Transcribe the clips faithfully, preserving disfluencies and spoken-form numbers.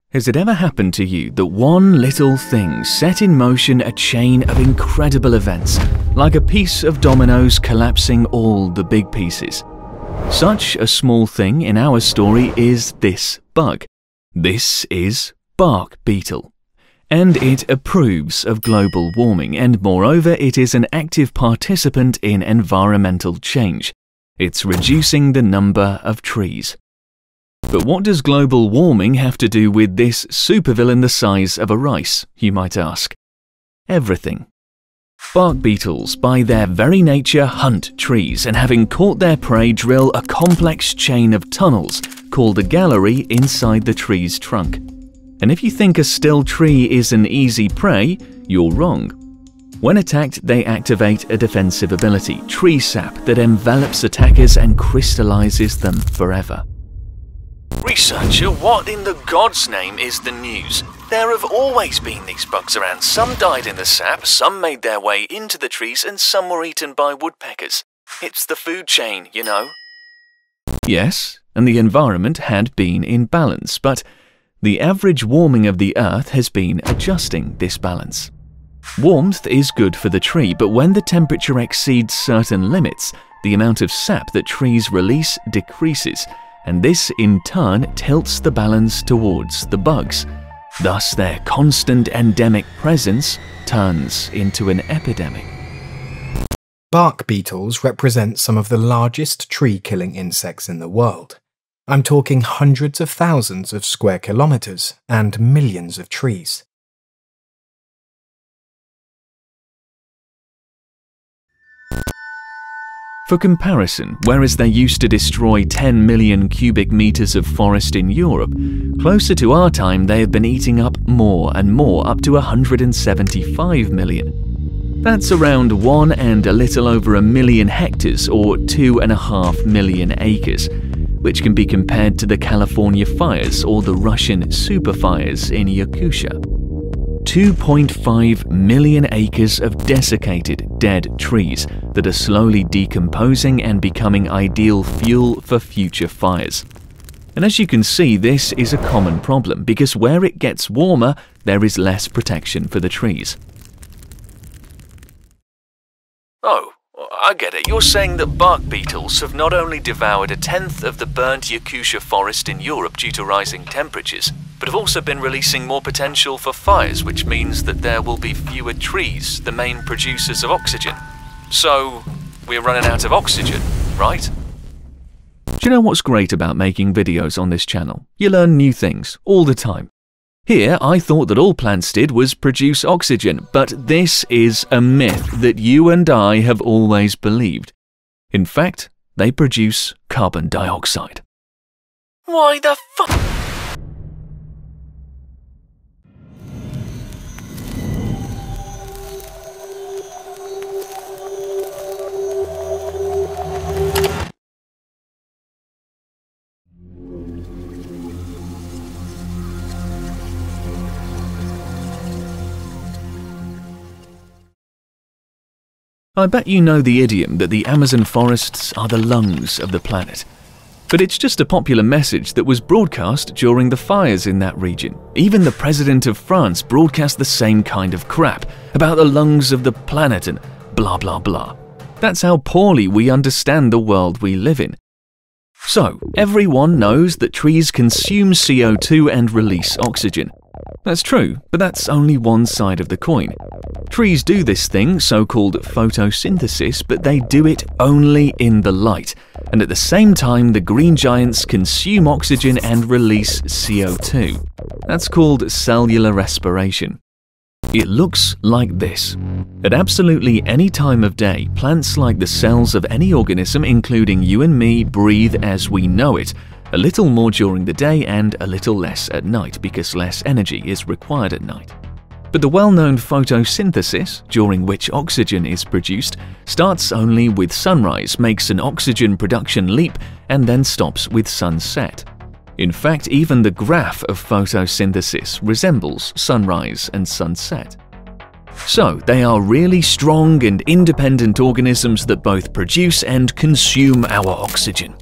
Has it ever happened to you that one little thing set in motion a chain of incredible events, like a piece of dominoes collapsing all the big pieces? Such a small thing in our story is this bug. This is bark beetle. And it approves of global warming, and moreover it is an active participant in environmental change. It's reducing the number of trees. But what does global warming have to do with this supervillain the size of a rice, you might ask? Everything. Bark beetles, by their very nature, hunt trees, and having caught their prey, drill a complex chain of tunnels called a gallery inside the tree's trunk. And if you think a still tree is an easy prey, you're wrong. When attacked, they activate a defensive ability, tree sap, that envelops attackers and crystallizes them forever. Researcher, what in the God's name is the news? There have always been these bugs around. Some died in the sap, some made their way into the trees, and some were eaten by woodpeckers. It's the food chain, you know. Yes, and the environment had been in balance, but the average warming of the Earth has been adjusting this balance. Warmth is good for the tree, but when the temperature exceeds certain limits, the amount of sap that trees release decreases, and this in turn tilts the balance towards the bugs. Thus their constant endemic presence turns into an epidemic. Bark beetles represent some of the largest tree-killing insects in the world. I'm talking hundreds of thousands of square kilometers and millions of trees. For comparison, whereas they used to destroy ten million cubic meters of forest in Europe, closer to our time they have been eating up more and more, up to one hundred seventy-five million. That's around one and a little over a million hectares, or two and a half million acres, which can be compared to the California fires or the Russian super fires in Yakutia. two point five million acres of desiccated, dead trees that are slowly decomposing and becoming ideal fuel for future fires. And as you can see, this is a common problem, because where it gets warmer, there is less protection for the trees. Oh, I get it. You're saying that bark beetles have not only devoured a tenth of the burnt Yakutia forest in Europe due to rising temperatures, but have also been releasing more potential for fires, which means that there will be fewer trees, the main producers of oxygen. So, we're running out of oxygen, right? Do you know what's great about making videos on this channel? You learn new things all the time. Here, I thought that all plants did was produce oxygen, but this is a myth that you and I have always believed. In fact, they produce carbon dioxide. Why the fuck? I bet you know the idiom that the Amazon forests are the lungs of the planet. But it's just a popular message that was broadcast during the fires in that region. Even the president of France broadcast the same kind of crap about the lungs of the planet and blah blah blah. That's how poorly we understand the world we live in. So, everyone knows that trees consume C O two and release oxygen. That's true, but that's only one side of the coin. Trees do this thing, so-called photosynthesis, but they do it only in the light, and at the same time the green giants consume oxygen and release C O two. That's called cellular respiration. It looks like this. At absolutely any time of day, plants, like the cells of any organism, including you and me, breathe as we know it, a little more during the day and a little less at night, because less energy is required at night. But the well-known photosynthesis, during which oxygen is produced, starts only with sunrise, makes an oxygen production leap, and then stops with sunset. In fact, even the graph of photosynthesis resembles sunrise and sunset. So, they are really strong and independent organisms that both produce and consume our oxygen.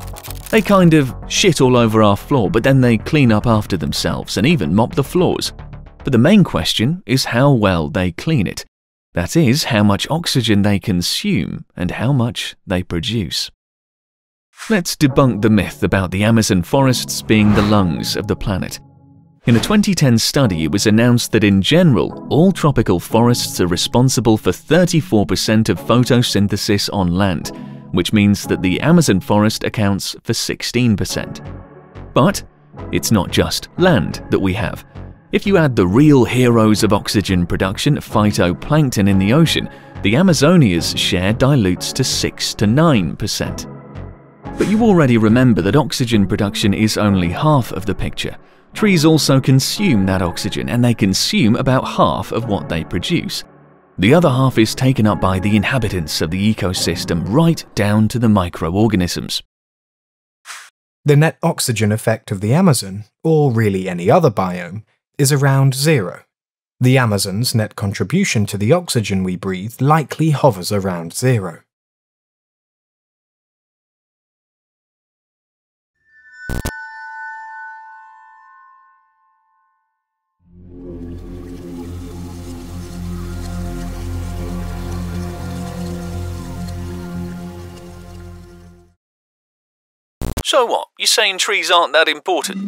They kind of shit all over our floor, but then they clean up after themselves and even mop the floors. But the main question is how well they clean it. That is, how much oxygen they consume and how much they produce. Let's debunk the myth about the Amazon forests being the lungs of the planet. In a twenty ten study, it was announced that in general, all tropical forests are responsible for thirty-four percent of photosynthesis on land, which means that the Amazon forest accounts for sixteen percent. But it's not just land that we have. If you add the real heroes of oxygen production, phytoplankton in the ocean, the Amazonia's share dilutes to six to nine percent. But you already remember that oxygen production is only half of the picture. Trees also consume that oxygen, and they consume about half of what they produce. The other half is taken up by the inhabitants of the ecosystem, right down to the microorganisms. The net oxygen effect of the Amazon, or really any other biome, is around zero. The Amazon's net contribution to the oxygen we breathe likely hovers around zero. So what? You're saying trees aren't that important?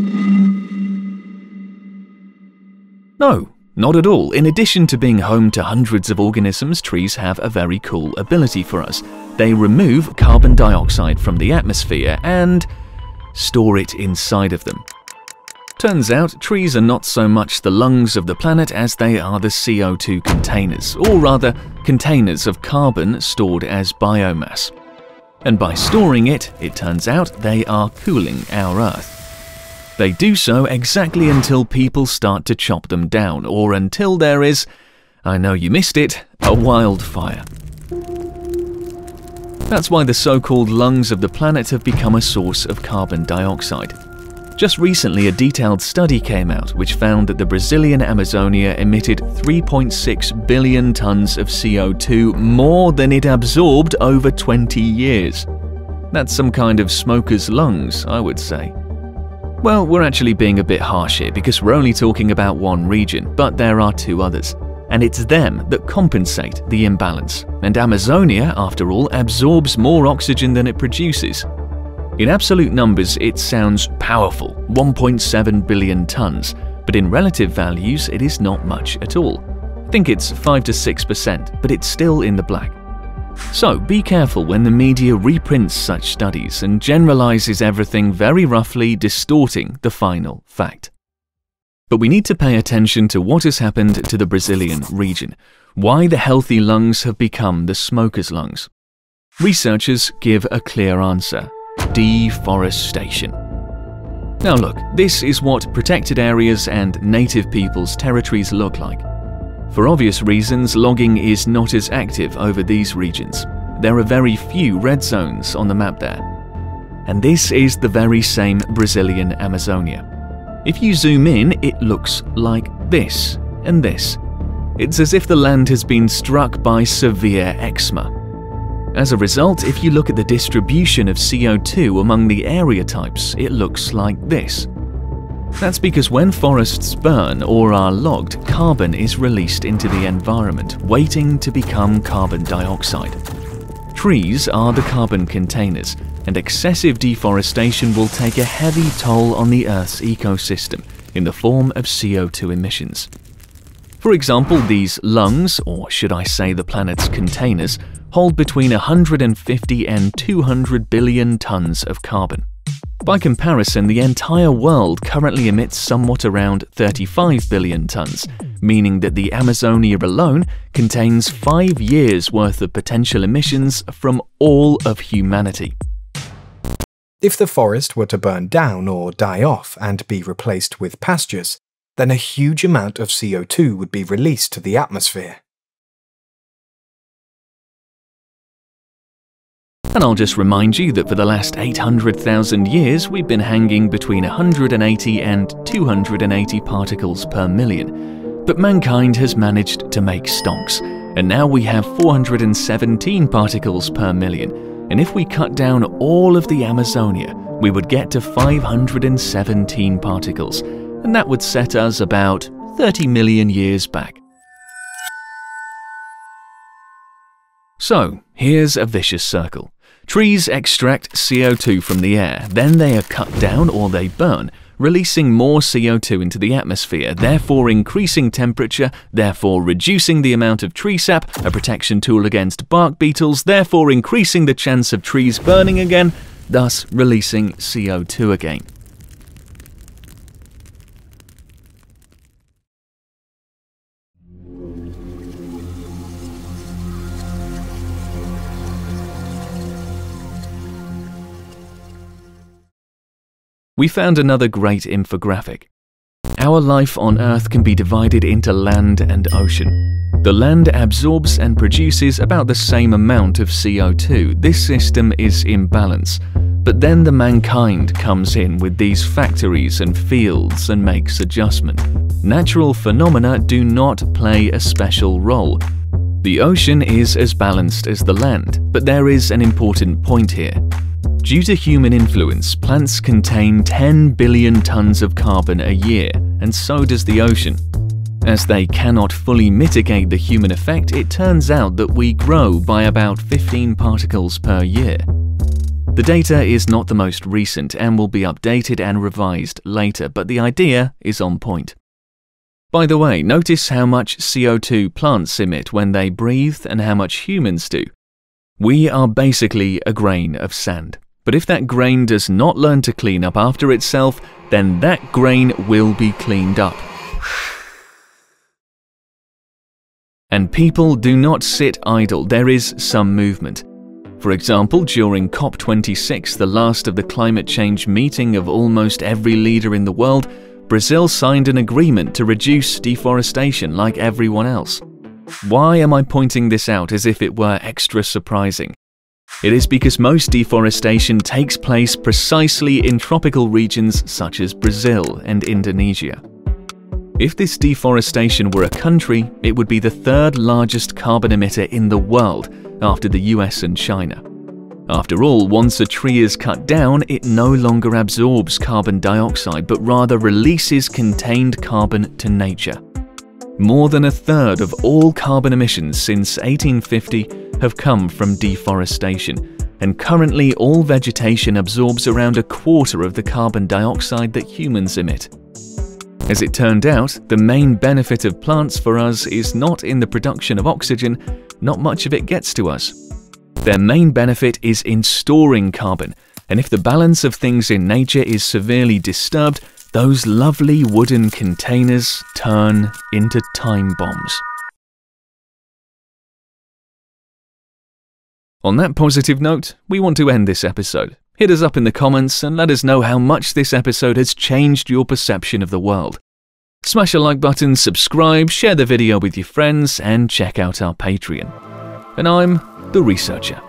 No, not at all. In addition to being home to hundreds of organisms, trees have a very cool ability for us. They remove carbon dioxide from the atmosphere and store it inside of them. Turns out, trees are not so much the lungs of the planet as they are the C O two containers, or rather, containers of carbon stored as biomass. And by storing it, it turns out they are cooling our Earth. They do so exactly until people start to chop them down, or until there is, I know you missed it, a wildfire. That's why the so-called lungs of the planet have become a source of carbon dioxide. Just recently, a detailed study came out which found that the Brazilian Amazonia emitted three point six billion tons of C O two, more than it absorbed over twenty years. That's some kind of smoker's lungs, I would say. Well, we're actually being a bit harsh here because we're only talking about one region, but there are two others. And it's them that compensate the imbalance. And Amazonia, after all, absorbs more oxygen than it produces. In absolute numbers, it sounds powerful, one point seven billion tons, but in relative values, it is not much at all. I think it's five to six percent, but it's still in the black. So be careful when the media reprints such studies and generalizes everything very roughly, distorting the final fact. But we need to pay attention to what has happened to the Brazilian region, why the healthy lungs have become the smoker's lungs. Researchers give a clear answer: deforestation. Now look, this is what protected areas and native peoples' territories look like. For obvious reasons, logging is not as active over these regions. There are very few red zones on the map there. And this is the very same Brazilian Amazonia. If you zoom in, it looks like this and this. It's as if the land has been struck by severe eczema. As a result, if you look at the distribution of C O two among the area types, it looks like this. That's because when forests burn or are logged, carbon is released into the environment, waiting to become carbon dioxide. Trees are the carbon containers, and excessive deforestation will take a heavy toll on the Earth's ecosystem in the form of C O two emissions. For example, these lungs, or should I say the planet's containers, hold between one hundred fifty and two hundred billion tons of carbon. By comparison, the entire world currently emits somewhat around thirty-five billion tons, meaning that the Amazonia alone contains five years' worth of potential emissions from all of humanity. If the forest were to burn down or die off and be replaced with pastures, then a huge amount of C O two would be released to the atmosphere. And I'll just remind you that for the last eight hundred thousand years, we've been hanging between one hundred eighty and two hundred eighty particles per million. But mankind has managed to make stonks, and now we have four hundred seventeen particles per million. and if we cut down all of the Amazonia, we would get to five hundred seventeen particles, and that would set us about thirty million years back. So, here's a vicious circle. Trees extract C O two from the air, then they are cut down or they burn, releasing more C O two into the atmosphere, therefore increasing temperature, therefore reducing the amount of tree sap, a protection tool against bark beetles, therefore increasing the chance of trees burning again, thus releasing C O two again. We found another great infographic. Our life on Earth can be divided into land and ocean. The land absorbs and produces about the same amount of C O two. This system is in balance. But then the mankind comes in with these factories and fields and makes adjustment. Natural phenomena do not play a special role. The ocean is as balanced as the land, but there is an important point here. Due to human influence, plants contain ten billion tons of carbon a year, and so does the ocean. As they cannot fully mitigate the human effect, it turns out that we grow by about fifteen particles per year. The data is not the most recent and will be updated and revised later, but the idea is on point. By the way, notice how much C O two plants emit when they breathe and how much humans do. We are basically a grain of sand. But if that grain does not learn to clean up after itself, then that grain will be cleaned up. And people do not sit idle, there is some movement. For example, during COP twenty-six, the last of the climate change meeting of almost every leader in the world, Brazil signed an agreement to reduce deforestation like everyone else. Why am I pointing this out as if it were extra surprising? It is because most deforestation takes place precisely in tropical regions such as Brazil and Indonesia. If this deforestation were a country, it would be the third largest carbon emitter in the world, after the U S and China. After all, once a tree is cut down, it no longer absorbs carbon dioxide, but rather releases contained carbon to nature. More than a third of all carbon emissions since eighteen fifty have come from deforestation, and currently all vegetation absorbs around a quarter of the carbon dioxide that humans emit. As it turned out, the main benefit of plants for us is not in the production of oxygen, not much of it gets to us. Their main benefit is in storing carbon, and if the balance of things in nature is severely disturbed, those lovely wooden containers turn into time bombs. On that positive note, we want to end this episode. Hit us up in the comments and let us know how much this episode has changed your perception of the world. Smash a like button, subscribe, share the video with your friends, and check out our Patreon. And I'm The Researcher.